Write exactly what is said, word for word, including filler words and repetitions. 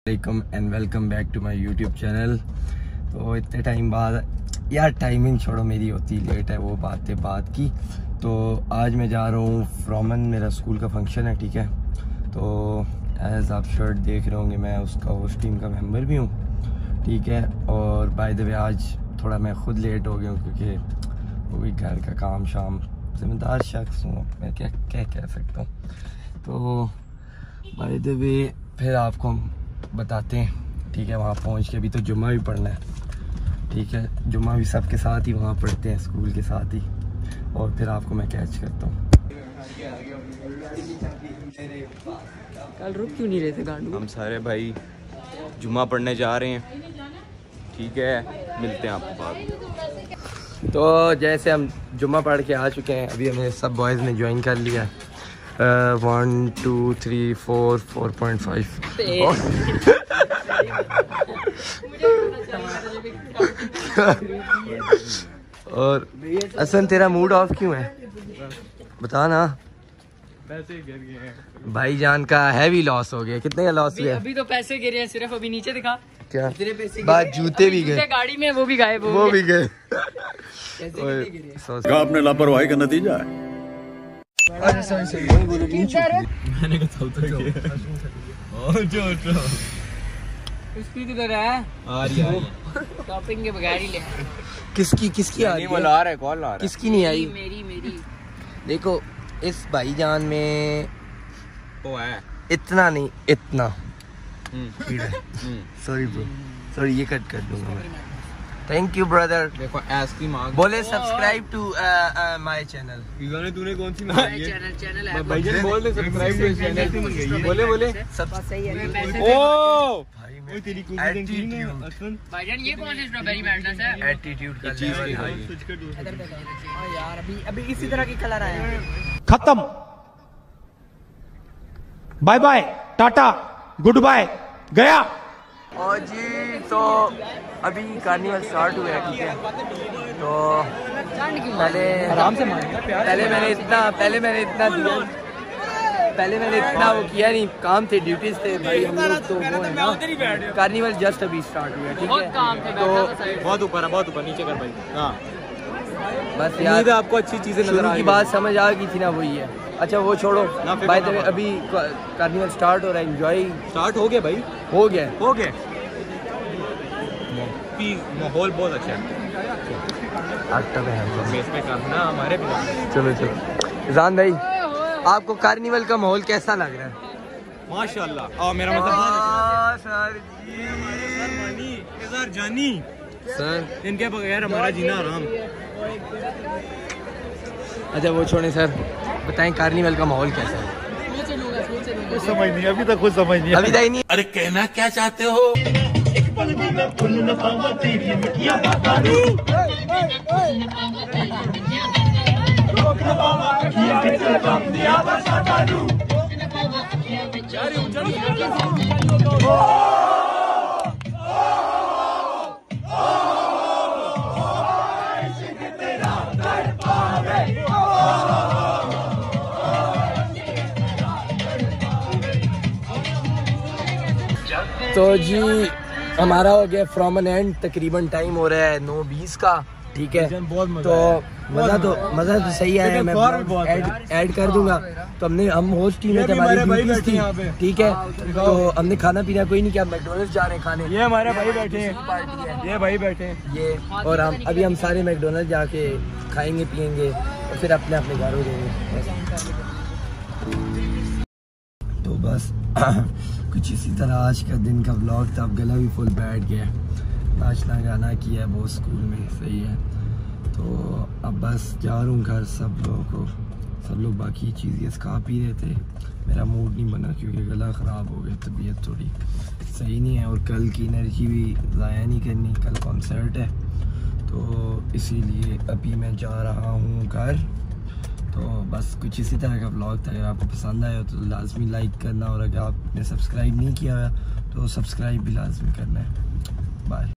Welcome and welcome back to my YouTube channel. तो इतने time बाद यार टाइमिंग छोड़ो, मेरी होती लेट है वो बात है बात की। तो आज मैं जा रहा हूँ फ्रॉमन, मेरा स्कूल का फंक्शन है, ठीक है। तो एज आप शर्ट देख रहे होंगे मैं उसका उस टीम का मेंबर भी हूँ, ठीक है। और बाय द वे आज थोड़ा मैं खुद लेट हो गया हूँ क्योंकि वो भी घर का काम शाम, जिम्मेदार शख्स हूँ मैं, क्या क्या कह सकता हूँ। तो बाय द वे फिर आपको हम बताते हैं, ठीक है। वहाँ पहुँच के अभी तो जुम्मा भी पढ़ना है, ठीक है। जुम्मा भी सबके साथ ही वहाँ पढ़ते हैं, स्कूल के साथ ही। और फिर आपको मैं कैच करता हूँ। कल रुक क्यों नहीं रहे थे गांडू? हम सारे भाई जुम्मा पढ़ने जा रहे हैं, ठीक है। मिलते हैं आपको बाद। तो जैसे हम जुम्मा पढ़ के आ चुके हैं, अभी हमें सब बॉयज़ ने ज्वाइन कर लिया। One two three four four point five. और असन तेरा मूड ऑफ क्यों है, बता ना। पैसे गिर गए हैं भाईजान का हैवी लॉस हो गया। कितने का लॉस हुआ? अभी तो पैसे गिरे हैं सिर्फ, अभी नीचे दिखा क्या बात, जूते भी गए, गाड़ी में वो भी गायब हो वो भी गए। आपने लापरवाही का नतीजा है। मैंने कहा उसकी किधर है? आ रही है शॉपिंग के बगैर ही ले। किसकी किसकी आ रही है? आ रहा है, कॉल आ रहा है। किसकी नहीं आई? मेरी मेरी देखो इस भाईजान में वो है इतना नहीं, इतना सॉरी ब्रो, सॉरी ये कट कर दूंगा मैं। Thank you brother. देखो आइसक्रीम आ गई। बोले सब्सक्राइब टू माय चैनल। गाने तूने कौन सी मंगाई है? चैनल चैनल है भाईजान बोल दे सब्सक्राइब टू चैनल। बोले बोले सही है। ओ भाई तेरी कुछ एटीट्यूड, भाईजान ये कौन सी स्ट्रॉबेरी मैडनेस है? एटीट्यूड का लेवल हाई है। ओ यार अभी अभी इसी तरह की कलर आया है। खत्म, bye bye, tata, good bye, गया। और जी तो अभी कार्निवल स्टार्ट हुआ है, ठीक है। तो पहले आराम से मारेगा प्यार। पहले मैंने इतना पहले मैंने इतना दिया पहले मैंने इतना वो किया नहीं, काम थे, ड्यूटीज थे भाई हम लोग। तो वो है ना, कार्निवल जस्ट अभी स्टार्ट हुआ है, ठीक बहुत काम थे, है। बैठा था तो साइड। बहुत ऊपर है, बहुत ऊपर, नीचे कर भाई। हाँ बस उम्मीद यार है आपको अच्छी चीजें नजर शुरू आ की रही बात समझ आ गई थी ना, वही है। अच्छा वो छोड़ो, ना, फिर बाय द ना वे बात। अभी कार्निवल स्टार्ट हो रहा है, एंजॉय स्टार्ट हो गया भाई, हो गया। हो गया। माहौल बहुत अच्छा है। आटा में है बेस पे करना हमारे भी। चलो चलो जान भाई, आपको कार्निवल का माहौल कैसा लग रहा है? माशाल्लाह। और मेरा मतलब आ, सर सर जानी सर इनके बगैर हमारा जीना आराम। अच्छा वो छोड़े सर, बताएं कार्निवल का माहौल कैसा है? कुछ समझ नहीं, अभी तक कुछ समझ नहीं। अभी तक नहीं। अरे कहना क्या चाहते हो? तो जी हमारा हो गया फ्रॉमन एंड, तकरीबन टाइम हो रहा है नौ बीस का, ठीक है। तो मज़ा तो मज़ा तो सही आया, मैं ऐड ऐड कर दूंगा। तो हमने हम होस्ट टीम में थे, हमारी ड्यूटीज थी, ठीक है। तो हमने खाना पीना कोई नहीं किया, मैकडोनल्ड्स जा रहे हैं खाने। ये हमारे भाई बैठे हैं, पार्टी है ये भाई बैठे हैं ये, और हम अभी हम सारे मैकडोनल्ड्स जाके खाएंगे पियेंगे और फिर अपने अपने घरों जाएंगे। तो बस कुछ इसी तरह आज का दिन का व्लॉग था। अब गला भी फुल बैठ गया, नाचना गाना किया वो स्कूल में, सही है। तो अब बस जा रहा हूँ घर। सब लोगों को सब लोग बाकी चीज़ें खा पी रहे थे, मेरा मूड नहीं बना क्योंकि गला ख़राब हो गया, तबीयत थोड़ी सही नहीं है। और कल की एनर्जी भी ज़ाया नहीं करनी, कल कॉन्सर्ट है, तो इसीलिए अभी मैं जा रहा हूँ घर। तो बस कुछ इसी तरह का व्लॉग था। अगर आपको पसंद आया तो लाजमी लाइक करना, और अगर आपने सब्सक्राइब नहीं किया तो सब्सक्राइब भी लाजमी करना है। बाय।